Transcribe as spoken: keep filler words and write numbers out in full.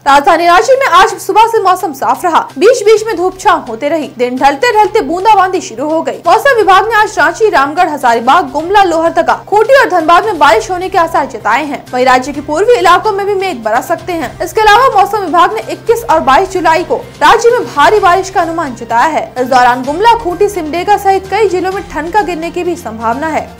राजधानी रांची में आज सुबह से मौसम साफ रहा। बीच बीच में धूप छांव होते रही। दिन ढलते ढलते बूंदाबांदी शुरू हो गई। मौसम विभाग ने आज रांची, रामगढ़, हजारीबाग, गुमला, लोहरदगा, खूंटी और धनबाद में बारिश होने के आसार जताए हैं। वहीं राज्य के पूर्वी इलाकों में भी मेघ बरस सकते हैं। इसके अलावा मौसम विभाग ने इक्कीस और बाईस जुलाई को राज्य में भारी बारिश का अनुमान जताया है। इस दौरान गुमला, खूंटी, सिमडेगा सहित कई जिलों में ठनका गिरने की भी संभावना है।